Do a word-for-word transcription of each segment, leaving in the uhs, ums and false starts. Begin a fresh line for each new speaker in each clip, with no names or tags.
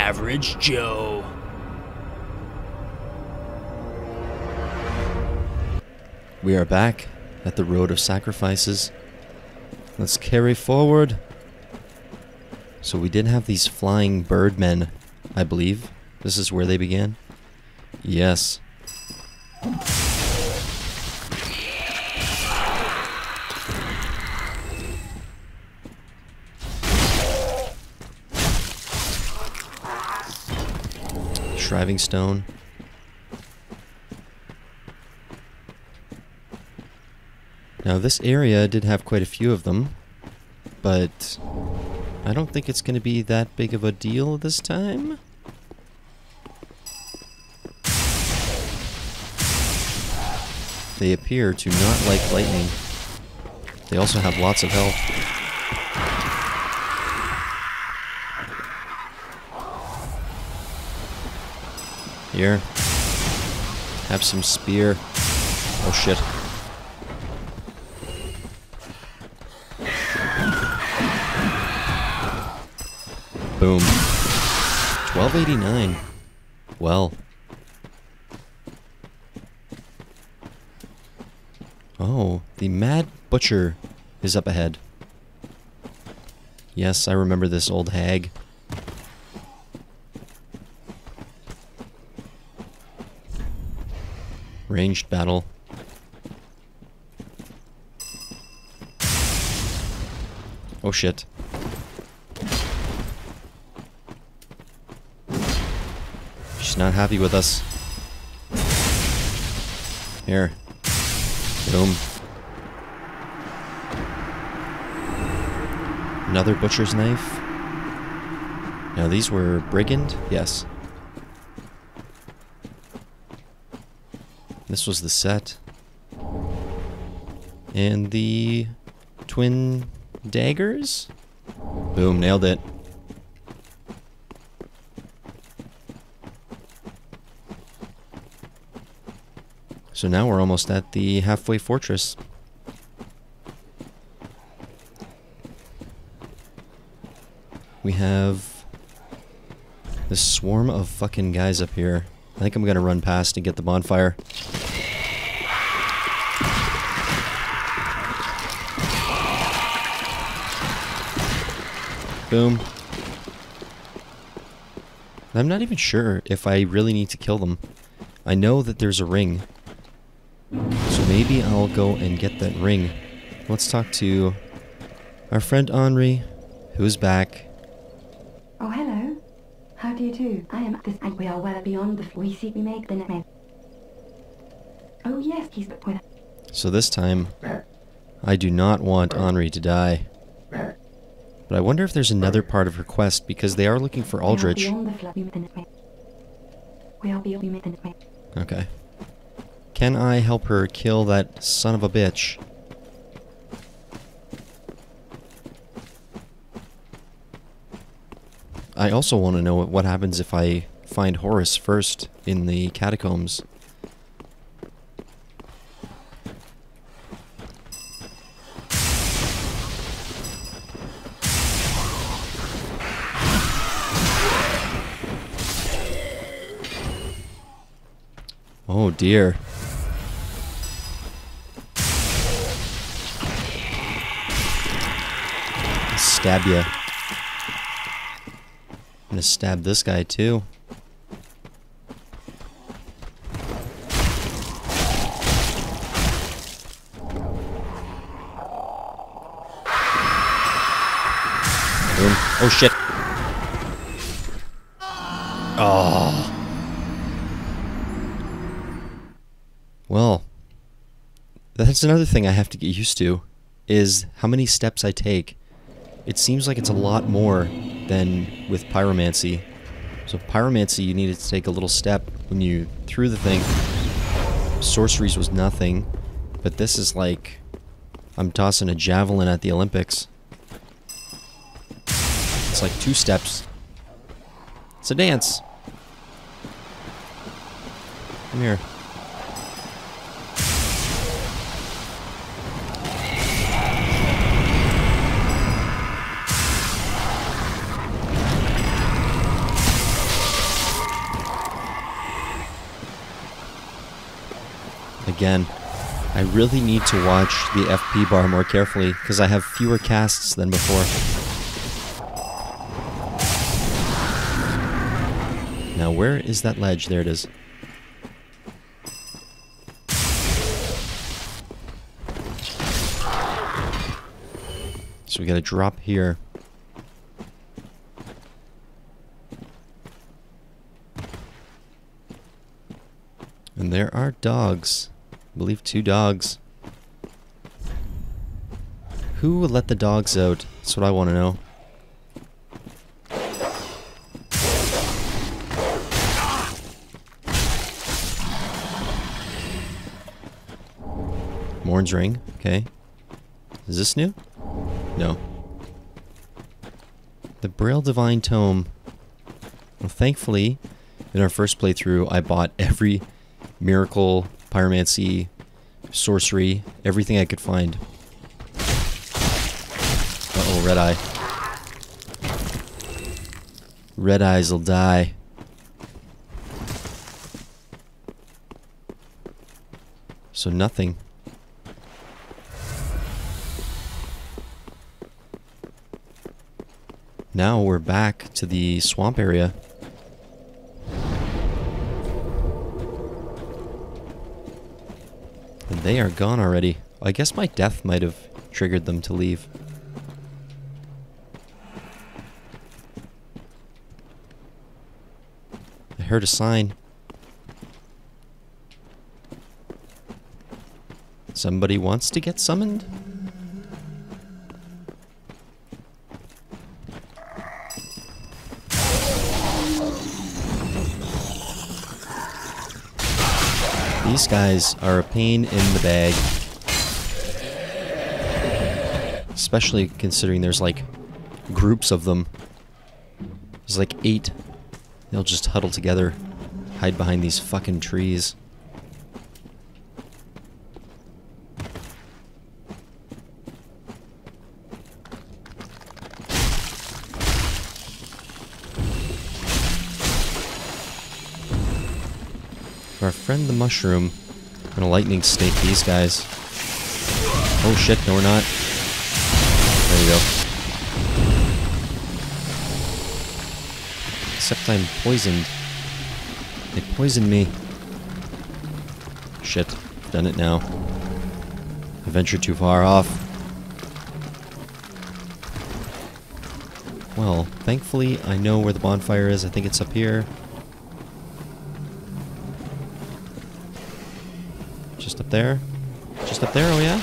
Average Joe. We are back at the Road of Sacrifices. Let's carry forward. So we did have these flying birdmen, I believe. This is where they began. Yes. Shriving stone. Now this area did have quite a few of them, but I don't think it's going to be that big of a deal this time. They appear to not like lightning. They also have lots of health. Here. Have some spear. Oh shit. Boom. twelve eighty-nine. Well. Oh, the Mad Butcher is up ahead. Yes, I remember this old hag. Ranged battle. Oh shit. She's not happy with us. Here. Boom. Another butcher's knife. Now these were brigand? Yes. This was the set. And the twin daggers? Boom, nailed it. So now we're almost at the halfway fortress. We have this swarm of fucking guys up here. I think I'm gonna run past and get the bonfire. Boom. I'm not even sure if I really need to kill them. I know that there's a ring. So maybe I'll go and get that ring. Let's talk to our friend Henri, who's back.
Oh, hello. How do you do? I am this, and we are well beyond the we seek we make the net. Oh yes, he's but with.
So this time, I do not want Henri to die. But I wonder if there's another part of her quest, because they are looking for Aldrich.
We are beyond the flood, we make the net. We are beyond we make the net.
Okay. Can I help her kill that son of a bitch? I also want to know what happens if I find Horus first in the catacombs. Oh dear. Stab ya. I'm gonna stab this guy too. Boom. Oh shit. Oh. Well, that's another thing I have to get used to, is how many steps I take. It seems like it's a lot more than with pyromancy. So pyromancy, you needed to take a little step when you threw the thing. Sorceries was nothing, but this is like I'm tossing a javelin at the Olympics. It's like two steps. It's a dance. Come here. again. I really need to watch the F P bar more carefully, because I have fewer casts than before. Now, where is that ledge? There it is. So we gotta drop here. And there are dogs. I believe two dogs. Who would let the dogs out? That's what I want to know. Morn's ring. Okay. Is this new? No. The Braille Divine Tome. Well, thankfully, in our first playthrough, I bought every miracle, pyromancy, sorcery, everything I could find. Uh-oh, red eye. Red eyes'll die. So nothing. Now we're back to the swamp area. And they are gone already. I guess my death might have triggered them to leave. I heard a sign. Somebody wants to get summoned? These guys are a pain in the bag. Especially considering there's like groups of them. There's like eight. They'll just huddle together, hide behind these fucking trees. Our friend the mushroom. I'm gonna lightning stake these guys. Oh shit, no we're not. There you go. Except I'm poisoned. They poisoned me. Shit, done it now. I ventured too far off. Well, thankfully I know where the bonfire is. I think it's up here. Just up there? Just up there, oh yeah?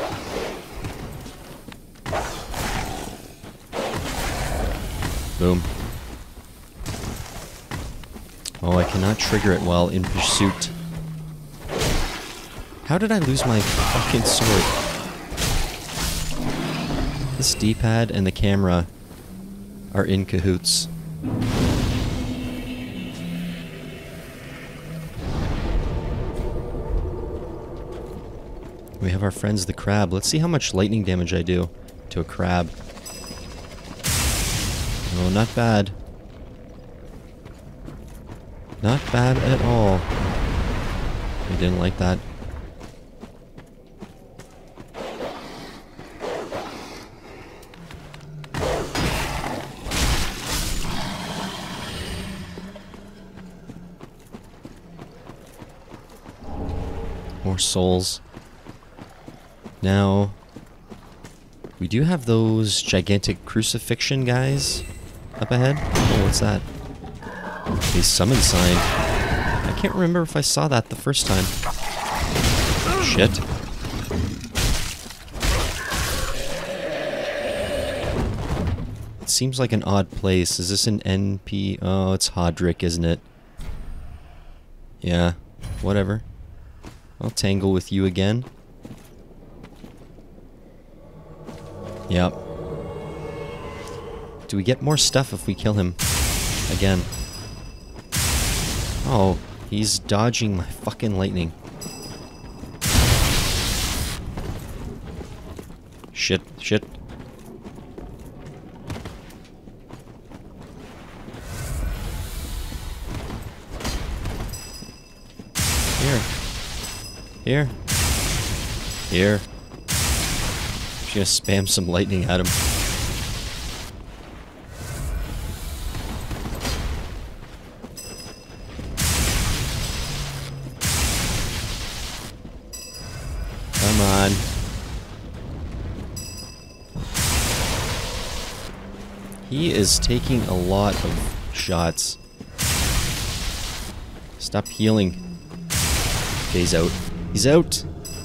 Boom. Oh, I cannot trigger it while in pursuit. How did I lose my fucking sword? This D-pad and the camera are in cahoots. We have our friends the crab. Let's see how much lightning damage I do to a crab. Oh, not bad. Not bad at all. I didn't like that. More souls. Now, we do have those gigantic crucifixion guys up ahead. Oh, what's that? A summon sign. I can't remember if I saw that the first time. Shit. It seems like an odd place. Is this an N P? Oh, it's Hodrick, isn't it? Yeah, whatever. I'll tangle with you again. Yep. Do we get more stuff if we kill him again? Oh, he's dodging my fucking lightning. Shit, shit. Here. Here. Here. Just gonna spam some lightning at him. Come on. He is taking a lot of shots. Stop healing. Okay, he's out. He's out!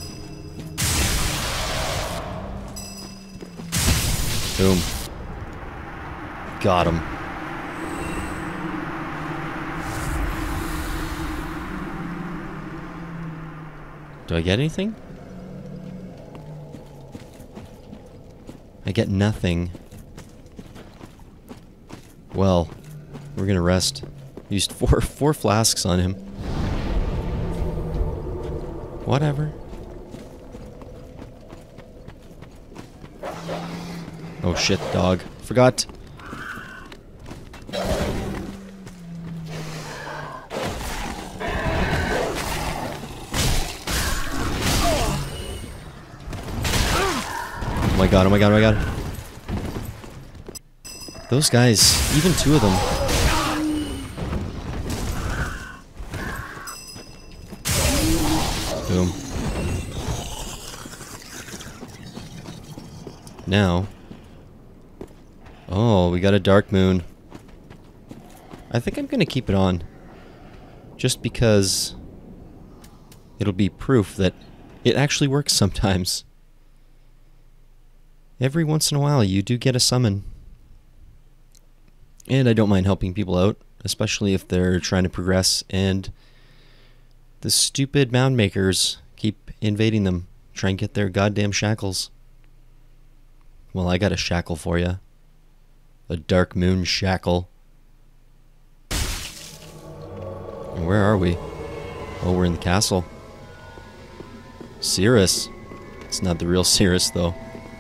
Boom. Got him. Do I get anything? I get nothing. Well, we're gonna rest. Used four four flasks on him. Whatever. Oh shit, dog. Forgot. Oh my god, oh my god, oh my god. Those guys, even two of them. Boom. Now. Oh, we got a dark moon. I think I'm gonna keep it on. Just because it'll be proof that it actually works sometimes. Every once in a while you do get a summon. And I don't mind helping people out, especially if they're trying to progress and the stupid mound makers keep invading them, try and get their goddamn shackles. Well, I got a shackle for you. A dark moon shackle. And where are we? Oh, we're in the castle. Cirrus. It's not the real Cirrus, though.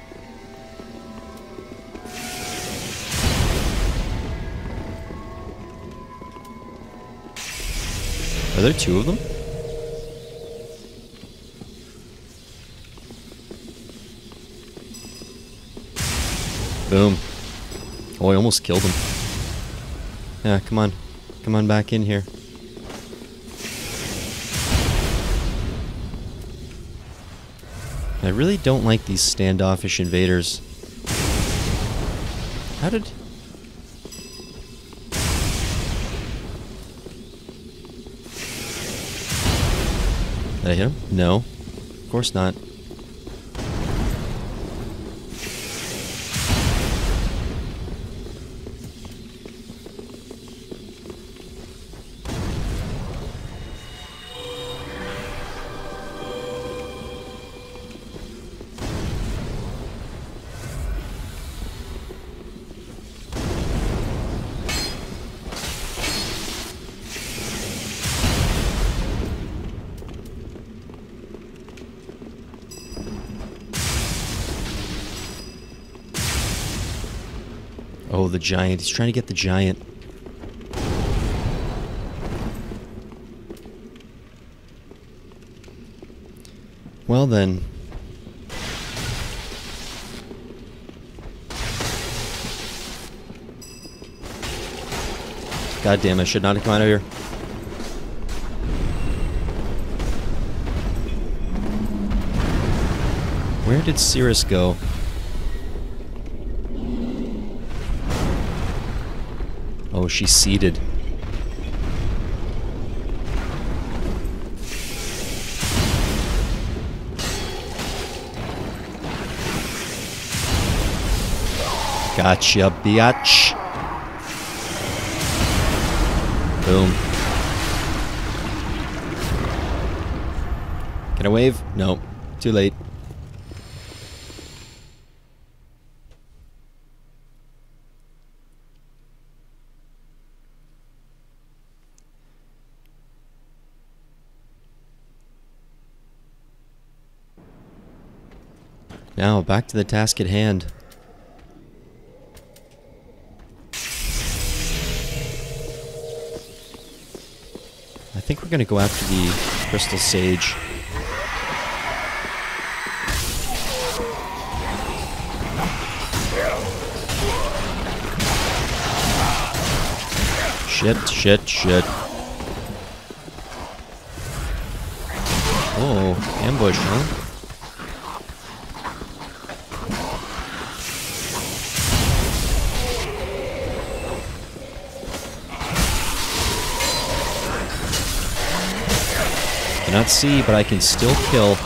Are there two of them? Boom. Oh, I almost killed him. Yeah, come on. Come on back in here. I really don't like these standoffish invaders. How did... Did I hit him? No. Of course not. Oh, the giant. He's trying to get the giant. Well then. God damn, I should not have come out of here. Where did Cirrus go? Oh, she's seated. Gotcha, biatch. Boom. Can I wave? No. Too late. Now, back to the task at hand. I think we're gonna go after the Crystal Sage. Shit, shit, shit. Oh, ambush, huh? Cannot see, but I can still kill.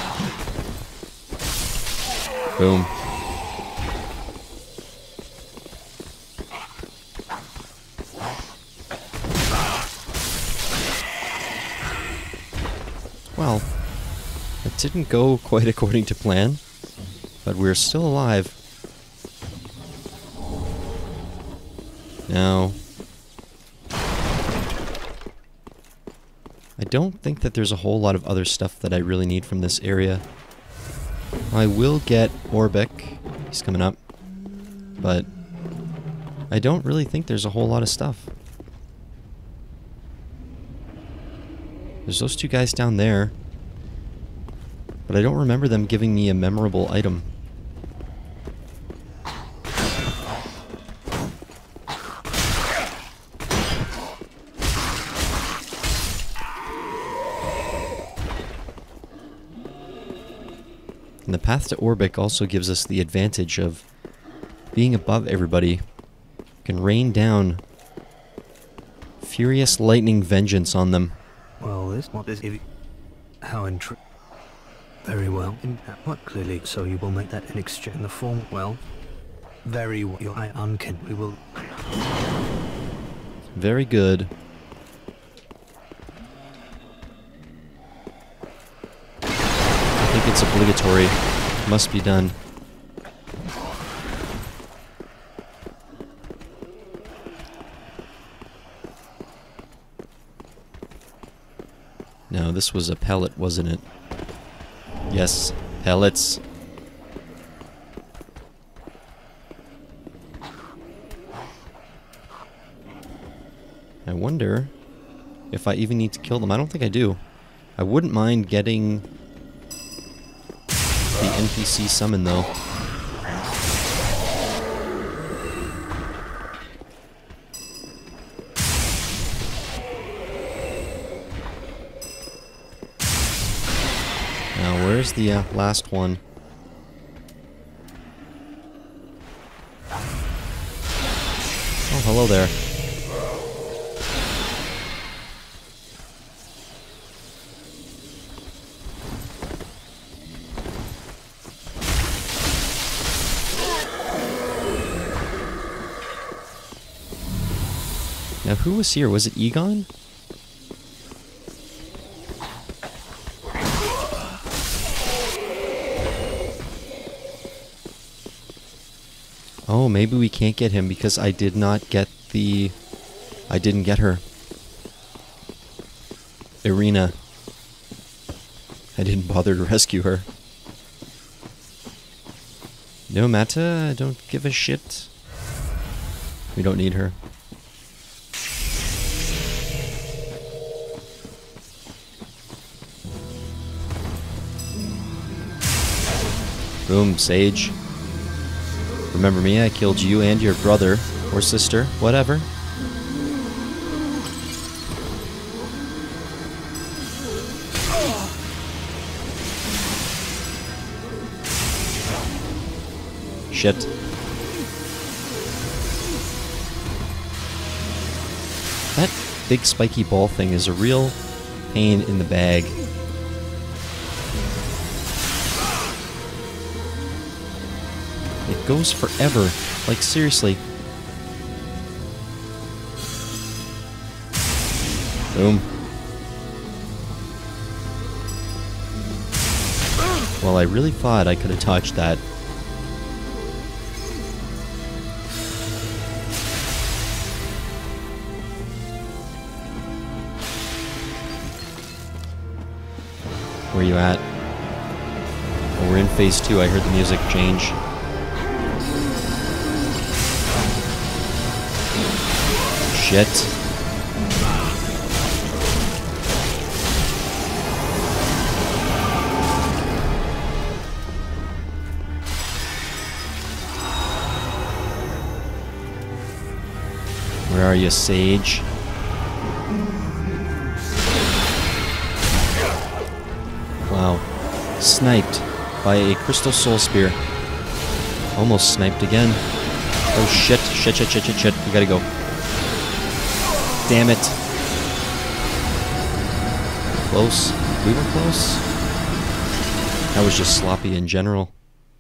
Boom. Well, it didn't go quite according to plan, but we're still alive. Now, I don't think that there's a whole lot of other stuff that I really need from this area. I will get Orbic. He's coming up. But I don't really think there's a whole lot of stuff. There's those two guys down there. But I don't remember them giving me a memorable item. And the path to Orbic also gives us the advantage of being above everybody. You can rain down furious lightning vengeance on them.
Well, this what is it? How intri- Very well. In what clearly? So you will make that in exchange in the form. Well, very well. Your eye unkin. We will.
Very good. I think it's obligatory. Must be done. No, this was a pellet, wasn't it? Yes, pellets. I wonder if I even need to kill them. I don't think I do. I wouldn't mind getting the N P C summon, though. Now, where's the uh, last one? Oh, hello there. Now, who was here? Was it Egon? Oh, maybe we can't get him because I did not get the... I didn't get her. Irina. I didn't bother to rescue her. No matter, I don't give a shit. We don't need her. Boom, Sage. Remember me? I killed you and your brother, or sister, whatever. Shit. That big spiky ball thing is a real pain in the bag. It goes forever. Like, seriously. Boom. Well, I really thought I could have touched that. Where are you at? Oh, we're in phase two. I heard the music change. Shit. Where are you, Sage? Wow. Sniped by a Crystal Soul Spear. Almost sniped again. Oh shit, shit, shit, shit, shit, shit. We gotta go. Damn it. Close. We were close. That was just sloppy in general.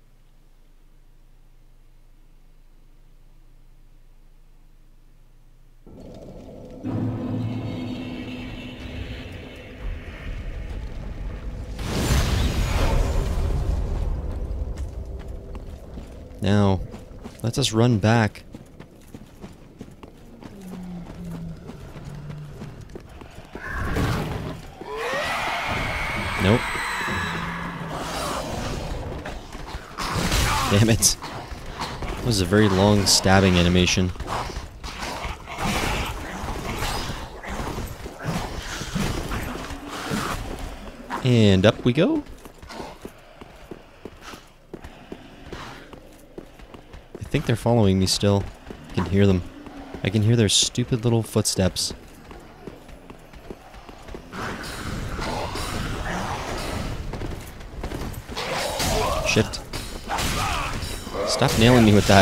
Now, let us run back. Nope. Damn it. That was a very long stabbing animation. And up we go. I think they're following me still. I can hear them. I can hear their stupid little footsteps. Shit. Stop nailing me with that.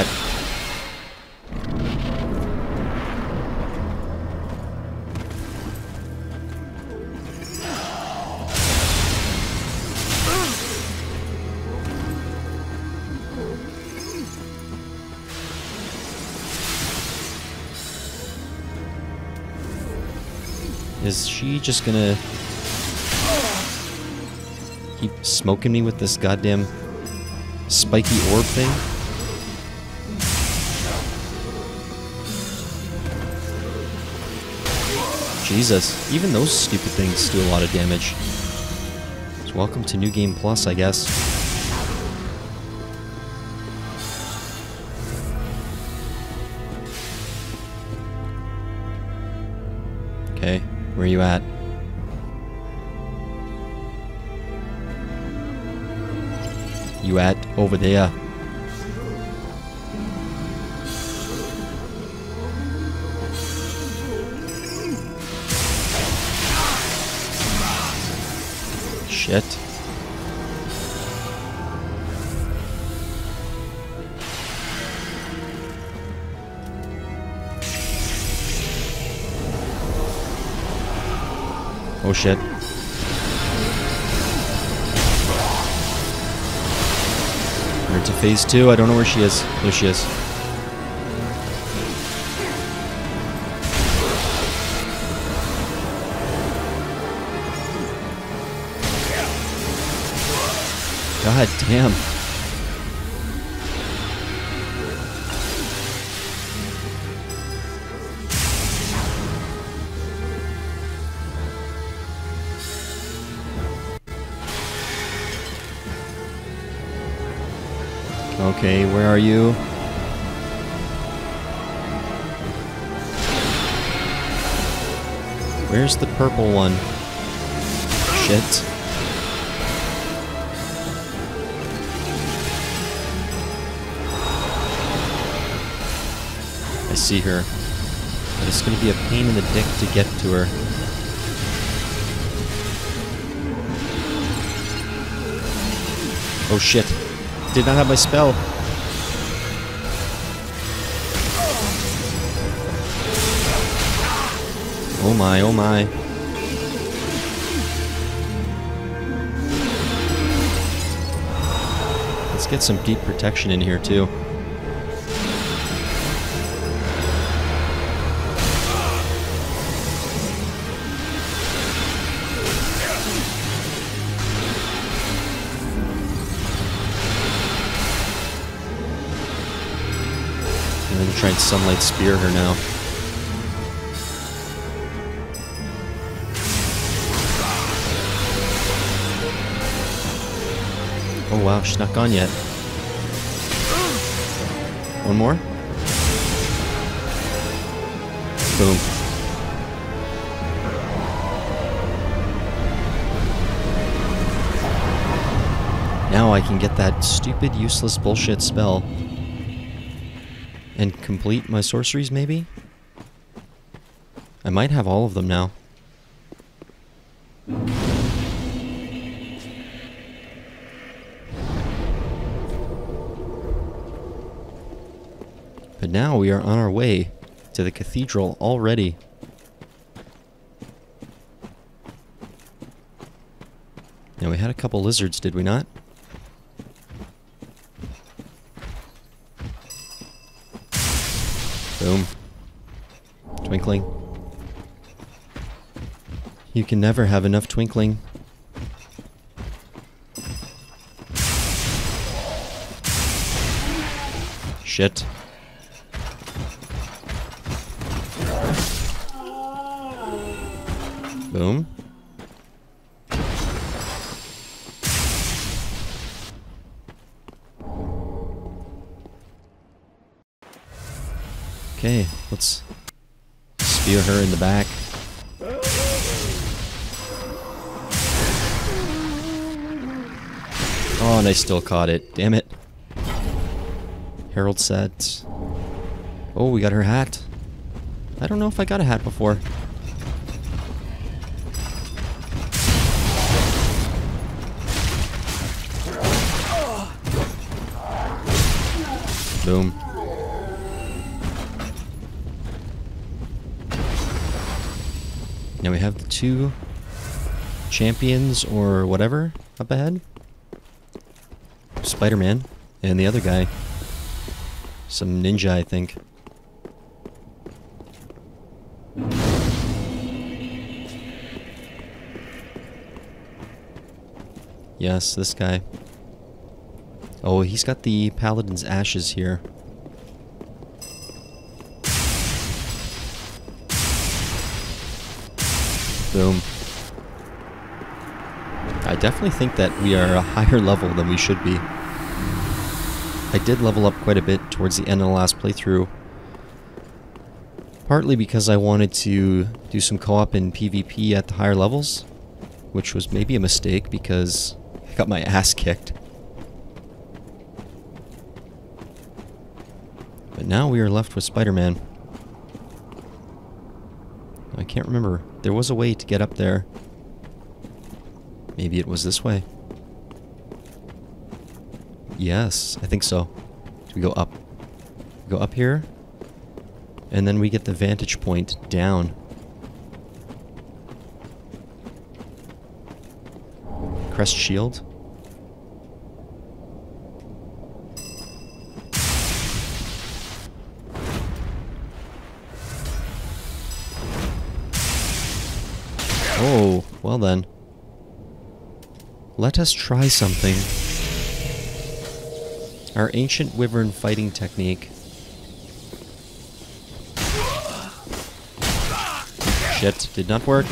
Is she just gonna keep smoking me with this goddamn spiky orb thing? Jesus, even those stupid things do a lot of damage. So welcome to New Game Plus, I guess. Okay, where are you at? You at over there? Shit. Oh shit. We're into phase two. I don't know where she is. There she is. God damn. Okay, where are you? Where's the purple one? Shit. I see her. But it's gonna be a pain in the dick to get to her. Oh shit. Did not have my spell. Oh my, oh my. Let's get some deep protection in here too. I'm gonna try and sunlight spear her now. Oh wow, she's not gone yet. One more? Boom. Now I can get that stupid, useless bullshit spell. And complete my sorceries, maybe? I might have all of them now. now we are on our way to the cathedral already. Now we had a couple lizards, did we not? Boom. Twinkling. You can never have enough twinkling. Shit. Boom. Okay, let's spear her in the back. Oh, and I still caught it. Damn it. Herald set. Oh, we got her hat. I don't know if I got a hat before. Boom. Now we have the two champions or whatever up ahead. Spider-Man and the other guy. Some ninja, I think. Yes, this guy. Oh, he's got the Paladin's Ashes here. Boom. I definitely think that we are a higher level than we should be. I did level up quite a bit towards the end of the last playthrough. Partly because I wanted to do some co-op and PvP at the higher levels, which was maybe a mistake because I got my ass kicked. But now we are left with Spider-Man. I can't remember. There was a way to get up there. Maybe it was this way. Yes, I think so. Do we go up? Go up here? And then we get the vantage point down. Crest shield. Oh, well then. Let us try something. Our ancient wyvern fighting technique. Shit, did not work.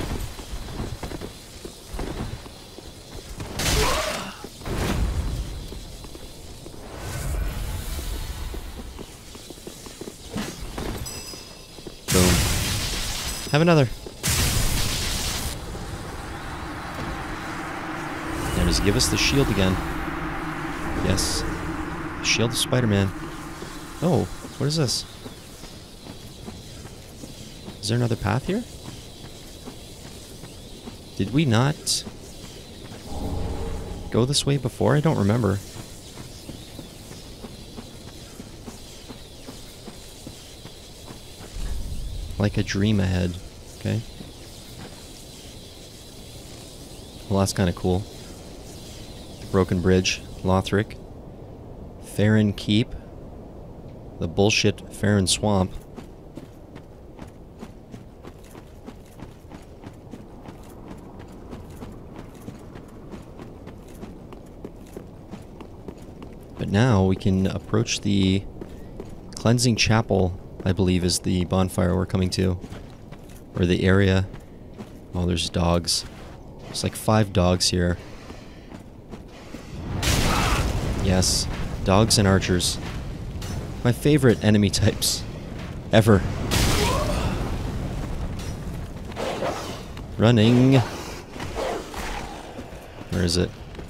Boom. Have another. Now just give us the shield again. Yes. Shield of Spider-Man. Oh, what is this? Is there another path here? Did we not go this way before? I don't remember. Like a dream ahead. Okay. Well, that's kind of cool. Broken Bridge, Lothric. Farron Keep. The bullshit Farron Swamp. But now we can approach the Cleansing Chapel, I believe is the bonfire we're coming to. Or the area. Oh, there's dogs. There's like five dogs here. Yes. Dogs and archers. My favorite enemy types. Ever. Running. Where is it?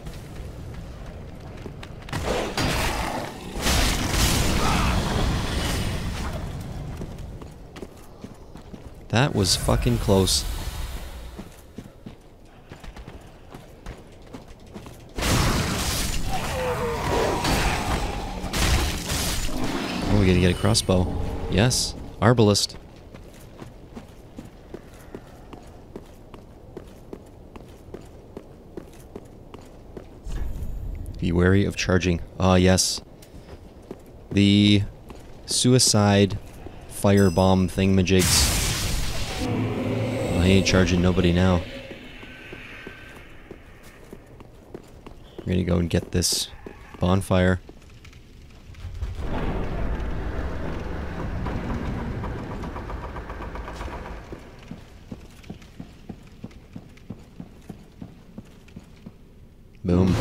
That was fucking close. gonna get a crossbow. Yes. Arbalist. Be wary of charging. Ah, yes. The suicide firebomb thingamajigs. Well, I ain't charging nobody now. We're gonna go and get this bonfire. Boom.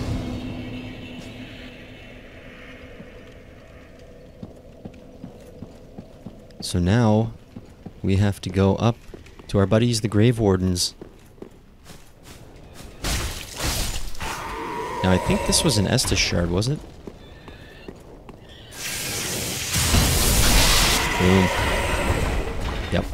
So now, we have to go up to our buddies, the Grave Wardens. Now, I think this was an Estus shard, was it? Boom. Yep.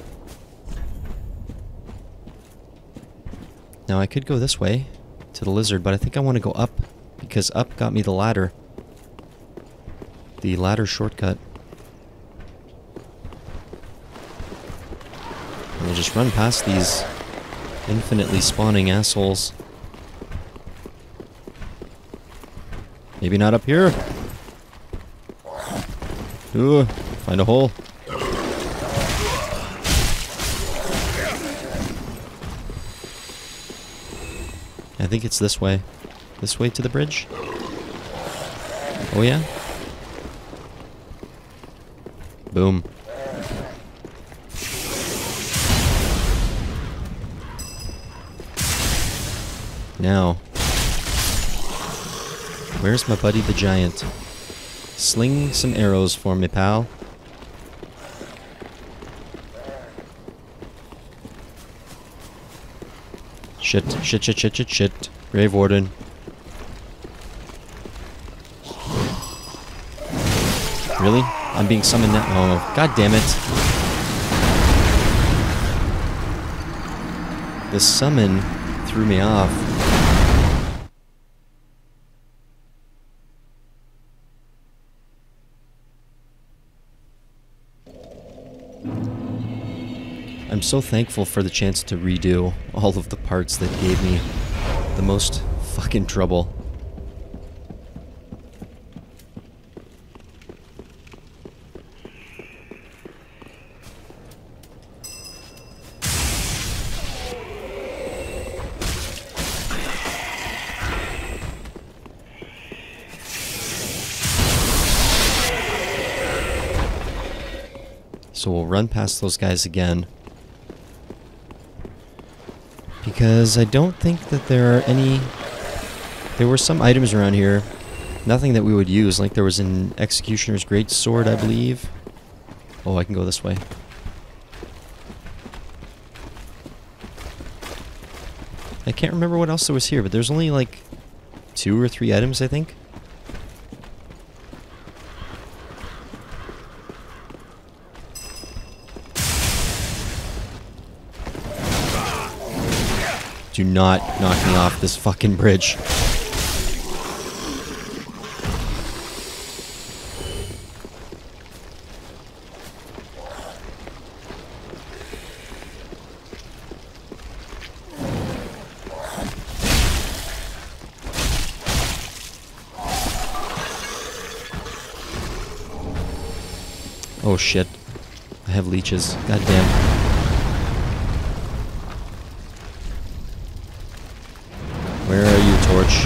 Now, I could go this way, to the lizard, but I think I want to go up, because up got me the ladder. The ladder shortcut. We'll just run past these infinitely spawning assholes. Maybe not up here. Ooh, find a hole. I think it's this way. This way to the bridge? Oh yeah? Boom. Now, where's my buddy the giant? Sling some arrows for me, pal. Shit, shit, shit, shit, shit, shit. Grave Warden. Really? I'm being summoned now? Oh, god damn it. The summon threw me off. I'm so thankful for the chance to redo all of the parts that gave me the most fucking trouble. So we'll run past those guys again. Because I don't think that there are any... There were some items around here. Nothing that we would use. Like there was an Executioner's Great Sword, I believe. Oh, I can go this way. I can't remember what else there was here, but there's only like two or three items, I think. Do not knock me off this fucking bridge. Oh shit. I have leeches. God damn. Where are you, Torch?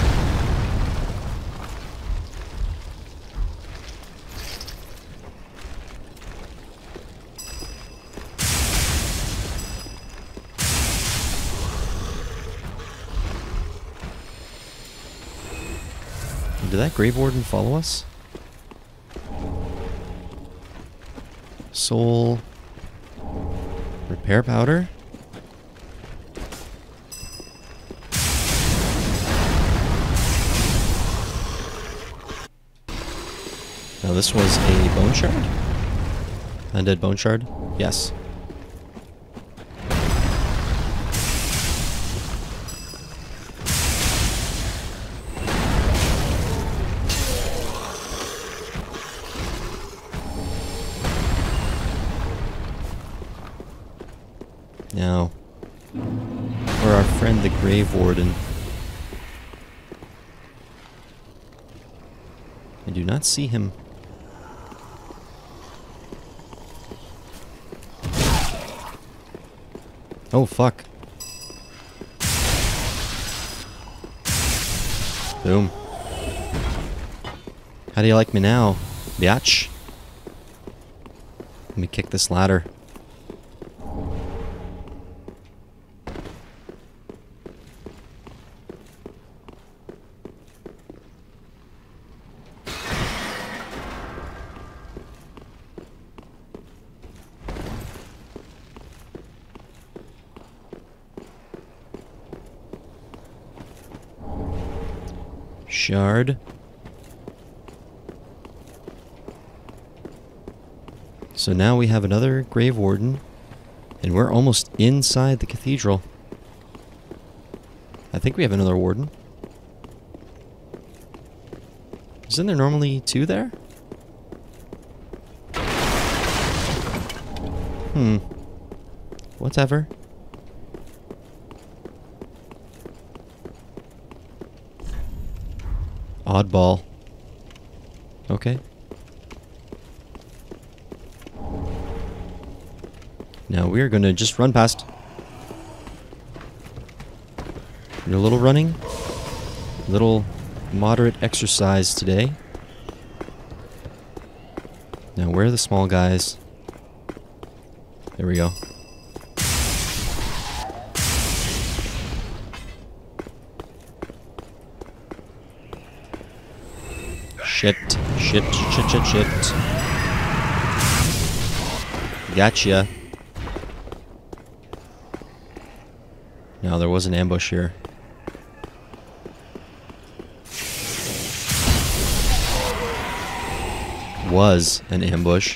Did that Grave Warden follow us? Soul... Repair powder? Now this was a bone shard? Undead bone shard? Yes. Now, for our friend the Grave Warden. I do not see him. Oh, fuck. Boom. How do you like me now, biatch? Let me kick this ladder. Shard. So now we have another Grave Warden, and we're almost inside the cathedral. I think we have another Warden. Isn't there normally two there? Hmm. Whatever. Oddball. Okay. Now we are going to just run past. A little running. Little moderate exercise today. Now where are the small guys? There we go. Shit, shit, shit, shit, shit. Gotcha. No, there was an ambush here. Was an ambush.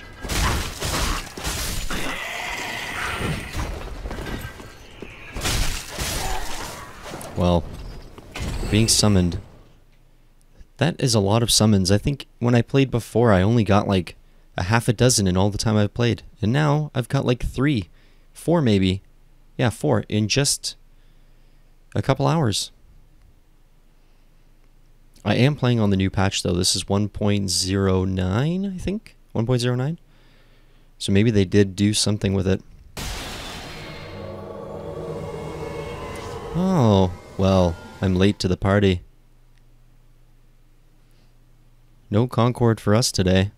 Well, being summoned. That is a lot of summons. I think when I played before, I only got like a half a dozen in all the time I've played. And now I've got like three, four maybe. Yeah, four in just a couple hours. I am playing on the new patch though. This is one point oh nine, I think? one point oh nine? So maybe they did do something with it. Oh, well, I'm late to the party. No Concord for us today.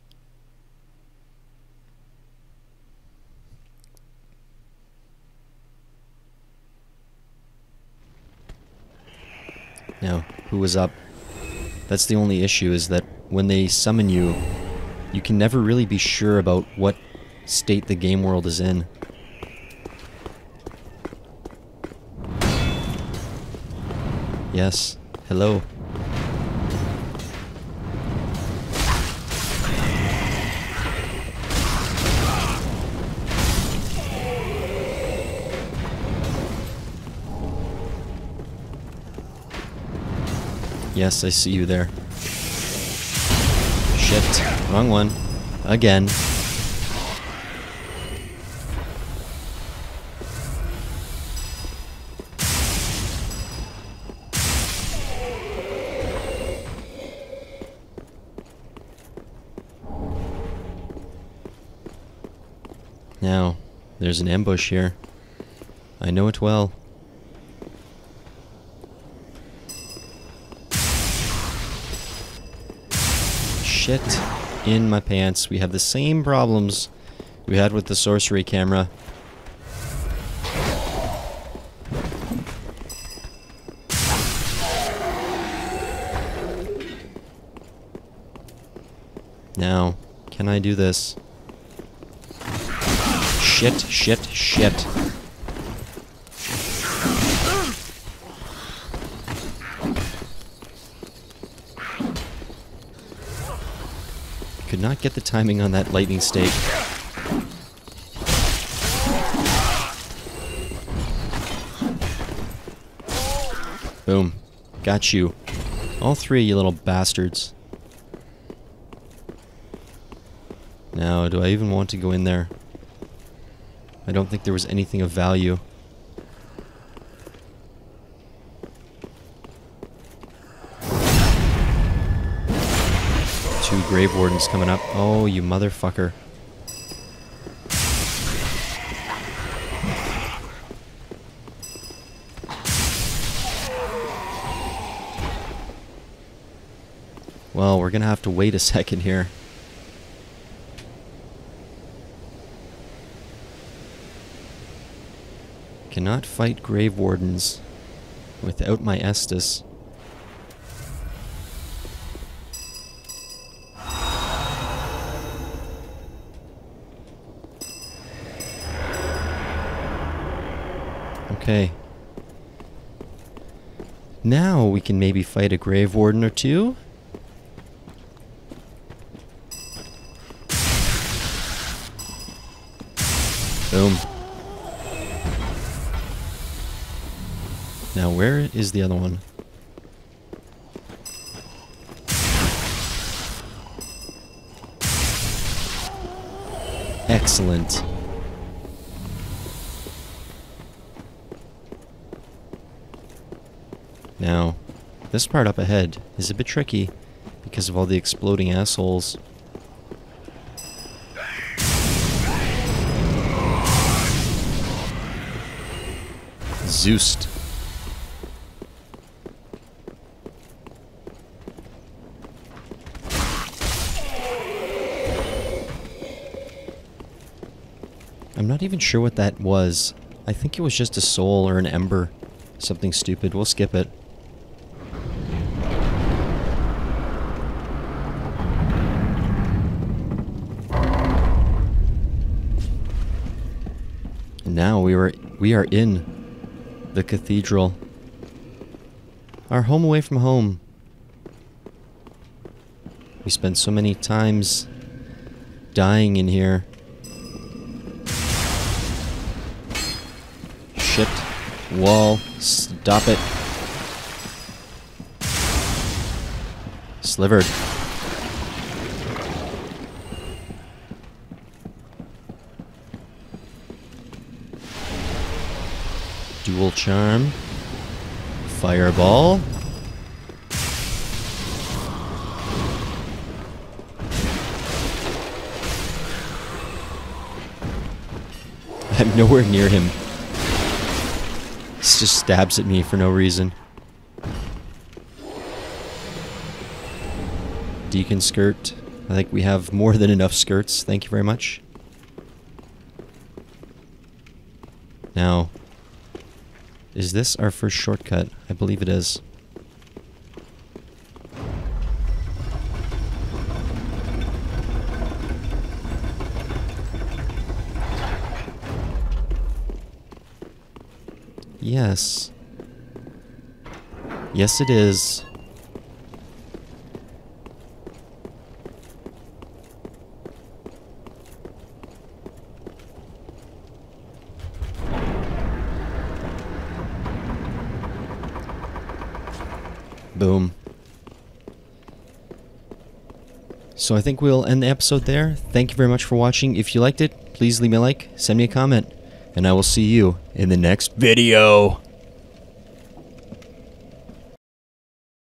Now, who was up? That's the only issue, is that when they summon you, you can never really be sure about what state the game world is in. Yes. Hello. Yes, I see you there. Shit. Wrong one. Again. Now, there's an ambush here. I know it well. Shit in my pants. We have the same problems we had with the sorcery camera. Now, can I do this? Shit, shit, shit. Could not get the timing on that lightning stake. Boom. Got you. All three, you little bastards. Now, do I even want to go in there? I don't think there was anything of value. Grave Warden's coming up. Oh, you motherfucker. Well, we're gonna have to wait a second here. Cannot fight Grave Wardens without my Estus. Okay. Now we can maybe fight a Grave Warden or two. Boom. Now where is the other one? Excellent. Now, this part up ahead is a bit tricky because of all the exploding assholes. Zeused. I'm not even sure what that was. I think it was just a soul or an ember. Something stupid. We'll skip it. And now we were we are in the cathedral. Our home away from home. We spent so many times dying in here. Shit. Wall. Stop it. Slivered. Dual charm. Fireball. I'm nowhere near him. He just stabs at me for no reason. Deacon skirt. I think we have more than enough skirts. Thank you very much. Now, is this our first shortcut? I believe it is. Yes. Yes, it is. Boom. So I think we'll end the episode there. Thank you very much for watching. If you liked it, please leave me a like, send me a comment, and I will see you in the next video.